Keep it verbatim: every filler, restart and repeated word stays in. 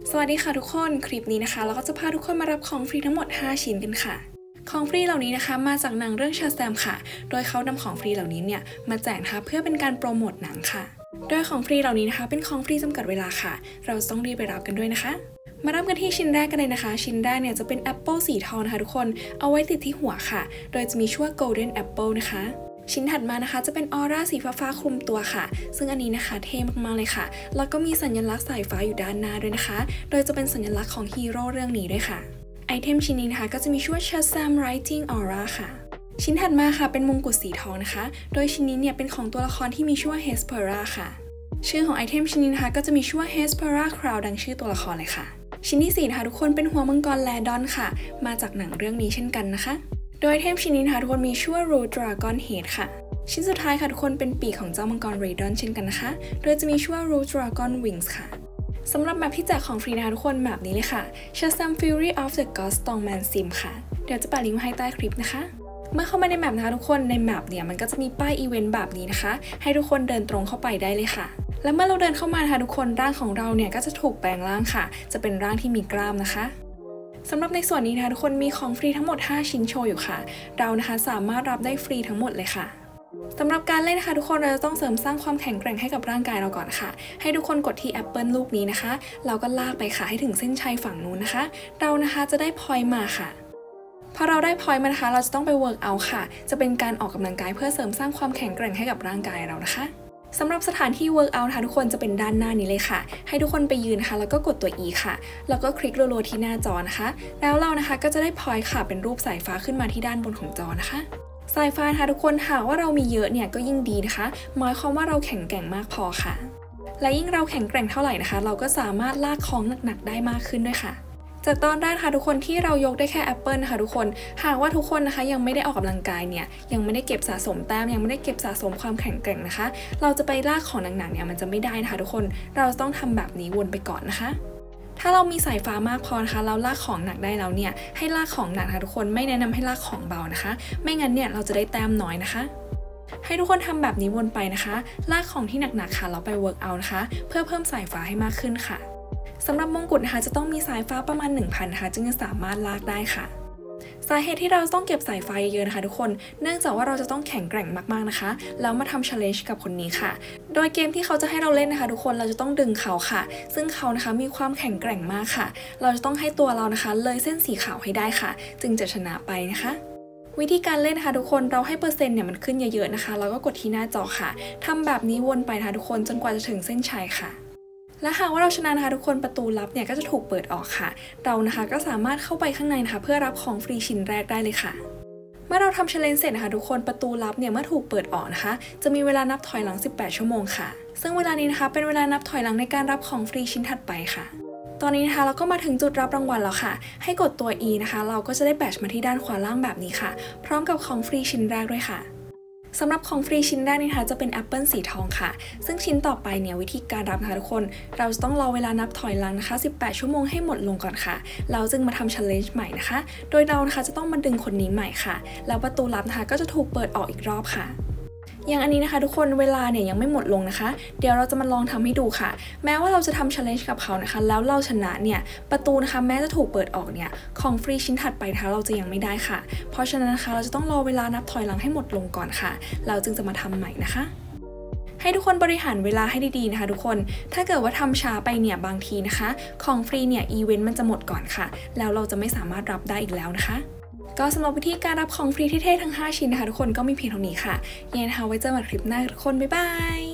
สวัสดีค่ะทุกคนคลิปนี้นะคะเราก็จะพาทุกคนมารับของฟรีทั้งหมดห้าชิ้นกันค่ะของฟรีเหล่านี้นะคะมาจากหนังเรื่องชาแซมค่ะโดยเขานำของฟรีเหล่านี้เนี่ยมาแจกนะคะเพื่อเป็นการโปรโมทหนังค่ะโดยของฟรีเหล่านี้นะคะเป็นของฟรีจำกัดเวลาค่ะเราต้องรีบไปรับกันด้วยนะคะมาเริ่มกันที่ชิ้นแรกกันเลยนะคะชิ้นแรกเนี่ยจะเป็นแอปเปิลสีทองนะคะทุกคนเอาไว้ติดที่หัวค่ะโดยจะมีชื่อว่า Golden Apple นะคะชิ้นถัดมานะคะจะเป็นออร่าสีฟ้าๆคลุมตัวค่ะซึ่งอันนี้นะคะเท่มากๆเลยค่ะแล้วก็มีสัญลักษณ์สายฟ้าอยู่ด้านหน้าด้วยนะคะโดยจะเป็นสัญลักษณ์ของฮีโร่เรื่องนี้ด้วยค่ะไอเทมชิ้นนี้นะคะก็จะมีชื่อว่า Shazam Rising Aura ค่ะชิ้นถัดมาค่ะเป็นมงกุฎสีทองนะคะโดยชิ้นนี้เนี่ยเป็นของตัวละครที่มีชื่อว่า Hespera ค่ะชื่อของไอเทมชิ้นนี้นะคะก็จะมีชื่อว่า Hespera Crown ดังชื่อตัวละครเลยค่ะชิ้นที่สี่นะคะทุกคนเป็นหัวมังกรแลดอนค่ะมาจากหนังเรื่องนี้เช่นกันนะคะโดยไอเทมชิ้นนี้นะคะทุกคนมีชื่อว่า Root Dragon Head ค่ะชิ้นสุดท้ายค่ะทุกคนเป็นปีกของเจ้ามังกรเรดอนเช่นกันนะคะโดยจะมีชื่อว่า Root Dragon Wings ค่ะสำหรับแมปที่แจกของฟรีนะคะทุกคนแมปนี้เลยค่ะ Shazam Fury of the Gods Strongman Sim ค่ะเดี๋ยวจะแปะลิงก์ไว้ให้ใต้คลิปนะคะเมื่อเข้ามาในแมปนะคะทุกคนในแมปเนี่ยมันก็จะมีป้ายอีเวนต์แบบนี้นะคะให้ทุกคนเดินตรงเข้าไปได้เลยค่ะและเมื่อเราเดินเข้ามานะคะทุกคนร่างของเราเนี่ยก็จะถูกแปลงร่างค่ะจะเป็นร่างที่มีกล้ามนะคะสำหรับในส่วนนี้นะคะทุกคนมีของฟรีทั้งหมดห้าชิ้นโชว์อยู่ค่ะเรานะคะสามารถรับได้ฟรีทั้งหมดเลยค่ะสำหรับการเล่นนะคะทุกคนเราจะต้องเสริมสร้างความแข็งแกร่งให้กับร่างกายเราก่อนค่ะให้ทุกคนกดที่แอปเปิลลูกนี้นะคะเราก็ลากไปค่ะให้ถึงเส้นชัยฝั่งนู้นนะคะเรานะคะจะได้พอยต์มาค่ะพอเราได้พอยต์มานะคะเราจะต้องไปเวิร์กเอาท์ค่ะจะเป็นการออกกำลังกายเพื่อเสริมสร้างความแข็งแกร่งให้กับร่างกายเรานะคะสำหรับสถานที่ work out นะคะทุกคนจะเป็นด้านหน้านี้เลยค่ะให้ทุกคนไปยืนนะคะแล้วก็กดตัว E ค่ะแล้วก็คลิกรัวๆที่หน้าจอนะคะแล้วเรานะคะก็จะได้พอยต์ค่ะเป็นรูปสายฟ้าขึ้นมาที่ด้านบนของจอนะคะสายฟ้านะคะทุกคนหากว่าเรามีเยอะเนี่ยก็ยิ่งดีนะคะหมายความว่าเราแข็งแกร่งมากพอค่ะและยิ่งเราแข็งแกร่งเท่าไหร่นะคะเราก็สามารถลากของหนักๆได้มากขึ้นด้วยค่ะจากตอนแรกค่ะทุกคนที่เรายกได้แค่แอปเปิลนะคะทุกคนหากว่าทุกคนนะคะยังไม่ได้ออกกำลังกายเนี่ยยังไม่ได้เก็บสะสมแต้มยังไม่ได้เก็บสะสมความแข็งแกร่งนะคะเราจะไปลากของหนักๆเนี่ยมันจะไม่ได้นะคะทุกคนเราจะต้องทำแบบนี้วนไปก่อนนะคะถ้าเรามีสายฟ้ามากพอนะคะเราลากของหนักได้แล้วเนี่ยให้ลากของหนักนะคะทุกคนไม่แนะนำให้ลากของเบานะคะไม่งั้นเนี่ยเราจะได้แต้มน้อยนะคะให้ทุกคนทำแบบนี้วนไปนะคะลากของที่หนักๆค่ะเราไปเวิร์กเอานะคะเพื่อเพิ่มสายฟ้าให้มากขึ้นค่ะสำหรับมงกุฎนะคะจะต้องมีสายฟ้าประมาณ หนึ่งพัน นะคะจึงจะสามารถลากได้ค่ะสาเหตุที่เราต้องเก็บสายฟ้าเยอะๆนะคะทุกคนเนื่องจากว่าเราจะต้องแข็งแกร่งมากๆนะคะแล้วมาทำ challenge กับคนนี้ค่ะโดยเกมที่เขาจะให้เราเล่นนะคะทุกคนเราจะต้องดึงเขาค่ะซึ่งเขานะคะมีความแข็งแกร่งมากค่ะเราจะต้องให้ตัวเรานะคะเลยเส้นสีขาวให้ได้ค่ะจึงจะชนะไปนะคะวิธีการเล่นนะคะทุกคนเราให้เปอร์เซ็นต์เนี่ยมันขึ้นเยอะๆนะคะแล้วก็กดที่หน้าจอค่ะทำแบบนี้วนไปนะคะทุกคนจนกว่าจะถึงเส้นชัยค่ะและหากว่าเราชนะนะคะทุกคนประตูลับเนี่ยก็จะถูกเปิดออกค่ะเรานะคะก็สามารถเข้าไปข้างในนะคะเพื่อรับของฟรีชิ้นแรกได้เลยค่ะเมื่อเราทำ challenge เสร็จนะคะทุกคนประตูลับเนี่ยเมื่อถูกเปิดออกนะคะจะมีเวลานับถอยหลังสิบแปดชั่วโมงค่ะซึ่งเวลานี้นะคะเป็นเวลานับถอยหลังในการรับของฟรีชิ้นถัดไปค่ะตอนนี้นะคะเราก็มาถึงจุดรับรางวัลแล้วค่ะให้กดตัว E นะคะเราก็จะได้แบตช์มาที่ด้านขวาล่างแบบนี้ค่ะพร้อมกับของฟรีชิ้นแรกด้วยค่ะสำหรับของฟรีชิ้นแรกนะคะจะเป็นแอปเปิลสีทองค่ะซึ่งชิ้นต่อไปเนี่ยวิธีการรับนะคะทุกคนเราจะต้องรอเวลานับถอยหลังนะคะสิบแปดชั่วโมงให้หมดลงก่อนค่ะเราจึงมาทำ challenge ใหม่นะคะโดยเรานะคะจะต้องมาดึงคนนี้ใหม่ค่ะแล้วประตูลับนะคะก็จะถูกเปิดออกอีกรอบค่ะอย่างอันนี้นะคะทุกคนเวลาเนี่ยยังไม่หมดลงนะคะเดี๋ยวเราจะมาลองทำให้ดูค่ะแม้ว่าเราจะทำ challenge กับเขานะคะแล้วเราชนะเนี่ยประตูนะคะแม้จะถูกเปิดออกเนี่ยของฟรีชิ้นถัดไปนะคะเราจะยังไม่ได้ค่ะเพราะฉะนั้นนะคะเราจะต้องรอเวลานับถอยหลังให้หมดลงก่อนค่ะเราจึงจะมาทำใหม่นะคะให้ทุกคนบริหารเวลาให้ดีๆนะคะทุกคนถ้าเกิดว่าทำช้าไปเนี่ยบางทีนะคะของฟรีเนี่ยอีเวนต์มันจะหมดก่อนค่ะแล้วเราจะไม่สามารถรับได้อีกแล้วนะคะก็สำหรับวิธีการรับของฟรีที่เท่ทั้งห้าชิ้นนะคะทุกคนก็มีเพียงเท่านี้ค่ะยังไงนะคะไว้เจอกันคลิปหน้าทุกคนบ๊ายบาย